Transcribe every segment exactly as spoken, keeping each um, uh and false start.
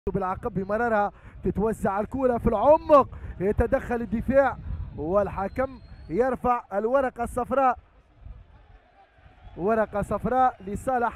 بالعقب بمررها تتوزع الكرة في العمق، يتدخل الدفاع والحكم يرفع الورقة الصفراء، ورقة صفراء لصالح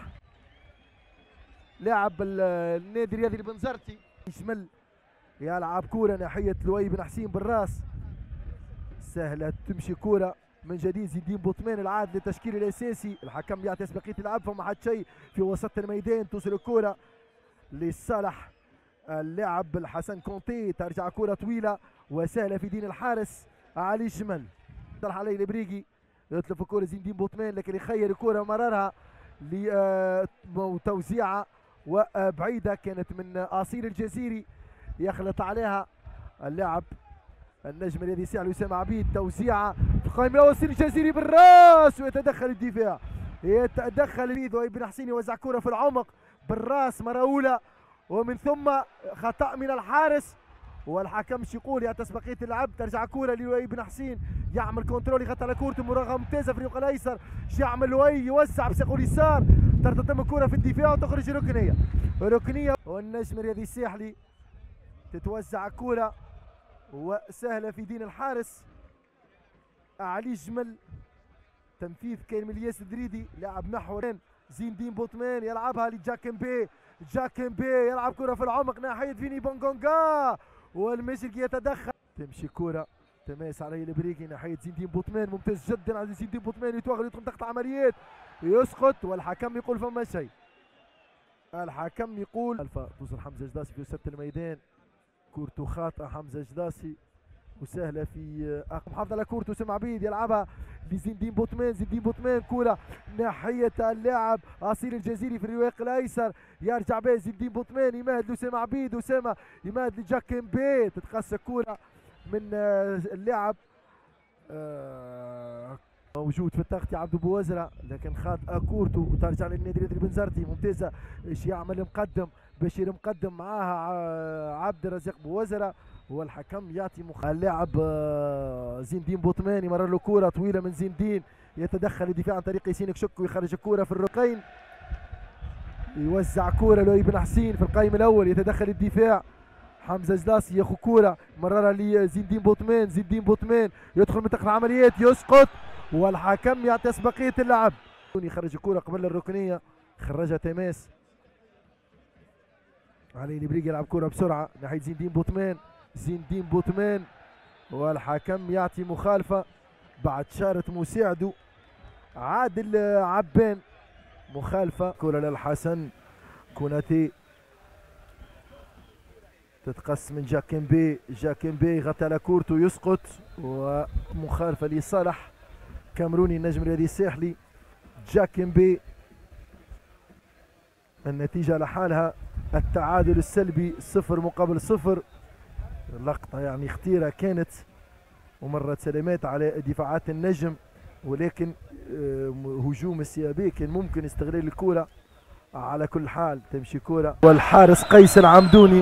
لاعب النادي الرياضي البنزرتي. يشمل يلعب كرة ناحية لؤي بن حسين بالراس، سهلة تمشي كرة من جديد. زين الدين بوطمان العاد للتشكيل الاساسي، الحكم يعطي اسبقية العب فما حد شيء في وسط الميدان. توصل الكرة لصالح اللاعب الحسن كونتي، ترجع كرة طويلة وسهلة في دين الحارس علي شمل. طرح عليه البريقي يطلب الكرة زين الدين بوطمان، لكن يخير الكرة مررها لتوزيعة وبعيدة كانت من اصيل الجزيري، يخلط عليها اللاعب النجم الذي سعل اسامه عبيد. توزيعه في القائمه الاول الجزيري بالراس ويتدخل الدفاع، يتدخل ابن حسين يوزع كره في العمق بالراس مره اولى، ومن ثم خطا من الحارس والحكم مش يقول يا تسبقيه اللعب. ترجع كره للؤي بن حسين يعمل كنترول، يغطي على كورته مراوغه ممتازه في الريق الايسر. شو يعمل لؤي؟ يوزع بساقه اليسار، ترتدم الكره في الدفاع وتخرج ركنيه ركنيه والنجم الرياضي الساحلي تتوزع كره وسهله في دين الحارس علي جمل. تنفيذ كان من الياس دريدي لاعب محورين. زين الدين بوطمان يلعبها لجاكمبي، جاكمبي يلعب كره في العمق ناحيه فيني بونغونغا والمشرقي يتدخل. تمشي كره تماس عليه البريقي ناحيه زين الدين بوطمان، ممتاز جدا على زين الدين بوطمان، يتوغل يدخل تحت عمليات يسقط والحكم يقول فما شيء. الحكم يقول الفا توصل حمزه جداسي في وسط الميدان، كورته خاطئه حمزه جداسي وسهله في محافظه على كورته اسامه عبيد يلعبها لزين الدين بوطمان. زين الدين بوطمان كوره ناحيه اللاعب اصيل الجزيري في الرواق الايسر، يرجع به زين الدين بوطمان يمهد لاسامه عبيد، اسامه يمهد لجاكمبي، تتقصى كوره من اللاعب موجود في التغطيه عبد بوزره، لكن خاطئه كورته وترجع للنادي الرياضي البنزرتي. ممتازه ايش يعمل مقدم بشير مقدم معاها عبد الرزاق بوزره والحكم يعطي مخ... اللاعب زين الدين بوطمان يمرر له كوره طويله من زين الدين، يتدخل الدفاع عن طريق ياسين كشك ويخرج الكوره في الرقين، يوزع كوره لؤي بن حسين في القائم الاول، يتدخل الدفاع حمزه جداسي ياخذ كوره مررها لزين الدين بوطمان. زين الدين بوطمان يدخل منطقه العمليات يسقط والحكم يعطي اسبقيه اللعب، يخرج الكوره قبل الركنيه خرجها تماس علي البريقي يلعب كوره بسرعه ناحيه زين الدين بوطمان. زين الدين بوطمان والحكم يعطي مخالفه بعد شارة مساعده عادل عبان، مخالفه. كوره للحسن كوناتي تتقص من جاكمبي، جاكمبي غطى على كورته يسقط ومخالفه لصالح كامروني النجم الرياضي الساحلي جاكمبي. النتيجه لحالها التعادل السلبي صفر مقابل صفر. لقطة يعني خطيرة كانت ومرت سلامات على دفاعات النجم، ولكن هجوم السيابي كان ممكن استغلال الكرة. على كل حال تمشي كرة والحارس قيس العمدوني،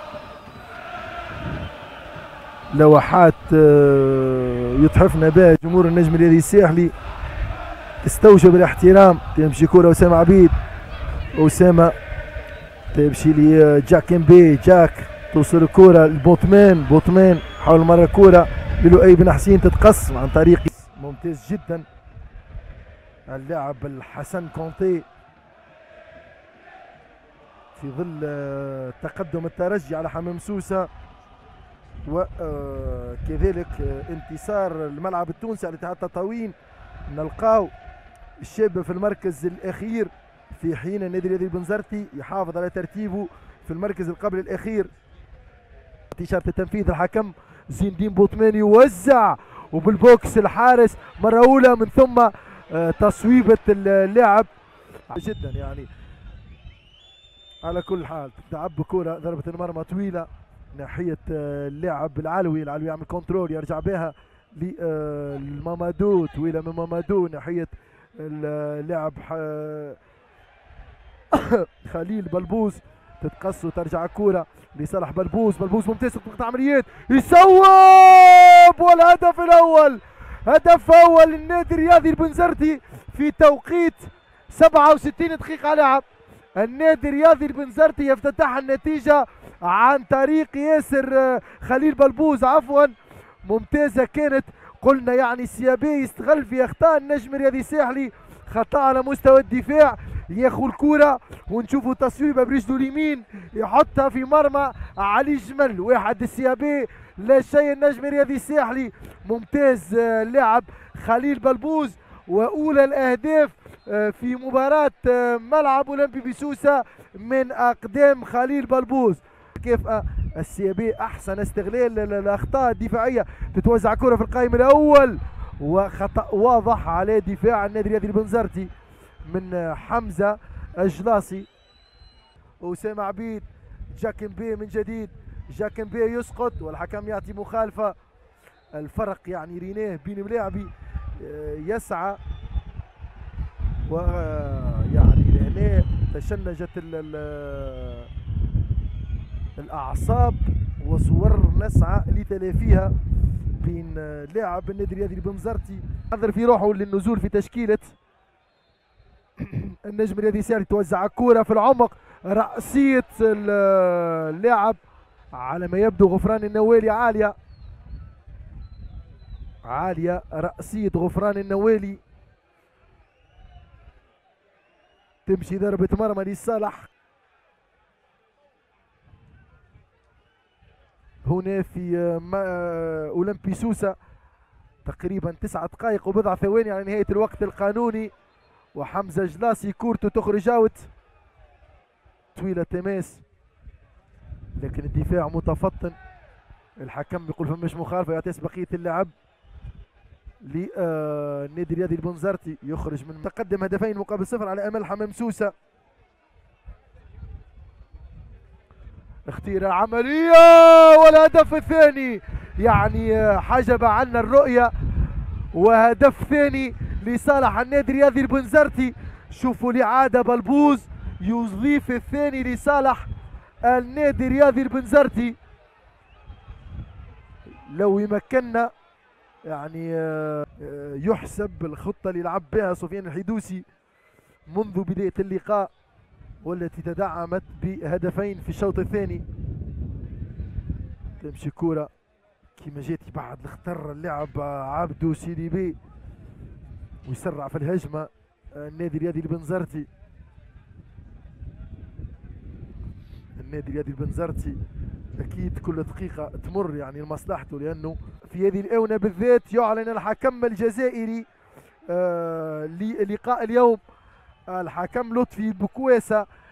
لوحات يتحفنا بها جمهور النجم الرياضي الساحلي تستوجب الاحترام. تمشي كرة أسامة عبيد، أسامة تمشي لي جاكمبي، جاك توصل الكرة لبوطمان، بوطمان حاول مرة كرة للؤي بن حسين تتقص عن طريق ممتاز جدا اللاعب الحسن كونتي في ظل تقدم الترجي على حمام سوسة وكذلك انتصار الملعب التونسي على اتحاد تطاوين. نلقاو الشاب في المركز الأخير في حين النادي الرياضي البنزرتي يحافظ على ترتيبه في المركز القبل الأخير. إشارة تنفيذ الحكم زين الدين بوطمان يوزع وبالبوكس الحارس مرة أولى، من ثم تصويبة اللاعب جدا يعني. على كل حال تلعب بكرة ضربة المرمى طويلة ناحية اللاعب العلوي، العلوي يعمل كنترول يرجع بها لمامادو، طويلة من مامادو ناحية اللاعب خليل بلبوز، تتقص وترجع الكرة لصالح بلبوز. بلبوز ممتاز في منطقة عمليات يصوب والهدف الأول، هدف أول للنادي الرياضي البنزرتي في توقيت سبعة وستين دقيقة لعب. النادي الرياضي البنزرتي يفتتح النتيجة عن طريق ياسر خليل بلبوز عفوا. ممتازة كانت، قلنا يعني سيابي يستغل في اخطاء النجم الرياضي الساحلي، خطأ على مستوى الدفاع، ياخذ الكرة ونشوفوا تصويبه برجله اليمين يحطها في مرمى علي جمل. واحد السيابي لا شيء النجم الرياضي الساحلي. ممتاز اللاعب خليل بلبوز، واولى الاهداف في مباراة ملعب اولمبي بسوسة من اقدام خليل بلبوز. كيف السيابي احسن استغلال الاخطاء الدفاعيه، تتوزع كره في القائم الاول وخطا واضح على دفاع النادي الرياضي البنزرتي من حمزه الجلاصي. اسامه عبيد، جاكن بي من جديد، جاكن بي يسقط والحكم يعطي مخالفه. الفرق يعني ريناه بين ملاعبي يسعى، ويعني لهنا تشنجت الاعصاب وصور نسعى لتلافيها بين لاعب النادي الرياضي البنزرتي حذر في روحه للنزول في تشكيله النجم الرياضي الساحلي. توزع الكره في العمق، رأسية اللاعب على ما يبدو غفران النوالي عاليه عاليه رأسية غفران النوالي. تمشي ضربة مرمى لصالح هنا في اولمبي سوسة. تقريبا تسعة دقائق وبضع ثواني على نهاية الوقت القانوني، وحمزة جلاسي كورته تخرج اوت طويلة تماس، لكن الدفاع متفطن. الحكم بيقول فماش مخالفة، يعطي بقية اللعب للنادي الرياضي البنزرتي. يخرج من متقدم هدفين مقابل صفر على امل حمام سوسة. اختيار العملية والهدف الثاني، يعني حجب عنا الرؤية، وهدف ثاني لصالح النادي الرياضي البنزرتي. شوفوا الإعادة بلبوز يضيف الثاني لصالح النادي الرياضي البنزرتي. لو يمكننا يعني يحسب الخطة اللي لعب بها سفيان الحدوسي منذ بداية اللقاء، والتي تدعمت بهدفين في الشوط الثاني. تمشي كرة كيما جات بعد الخطر اللاعب عبدو سيدي بي ويسرع في الهجمة النادي الرياضي البنزرتي. النادي الرياضي البنزرتي اكيد كل دقيقة تمر يعني لمصلحته، لانه في هذه الاونة بالذات يعلن الحكم الجزائري آه للقاء اليوم الحكم لطفي بكواسة